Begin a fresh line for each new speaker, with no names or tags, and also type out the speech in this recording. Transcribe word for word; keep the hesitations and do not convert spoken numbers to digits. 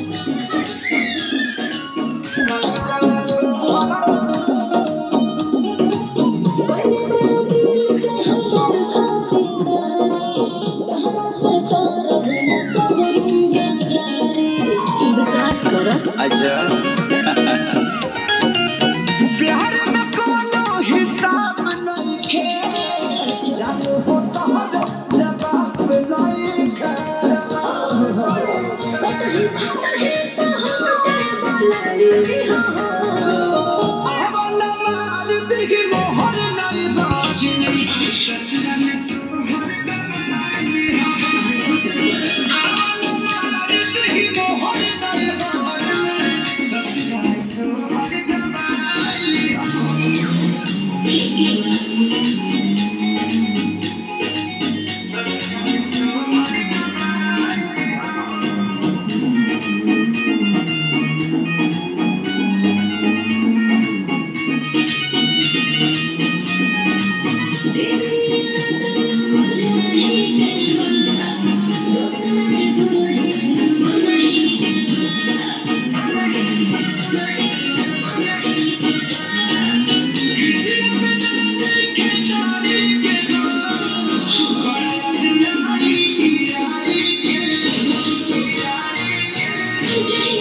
विश्वास करो।
अच्छा
प्यार में कोनो हिसाब नहीं खे, जानो हो तोहरो जवाब नहीं खे।
कतही कतही तो हमके बोलरी हो
आवाला मार दिही मोहर नहीं बाजी, ससुरा में सोहर नहीं आवाला मार दिही मोहर नहीं बाजी, ससुरा में सोहर
जय